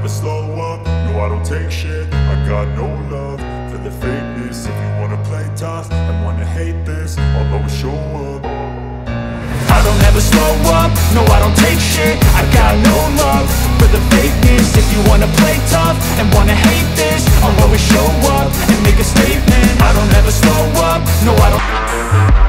never slow up, no I don't take shit. I got no love for the fakeness. If you wanna play tough and wanna hate this, I'll always show up. I don't ever slow up, no I don't take shit. I got no love for the fakeness. If you wanna play tough and wanna hate this, I'll always show up and make a statement. I don't ever slow up, no I don't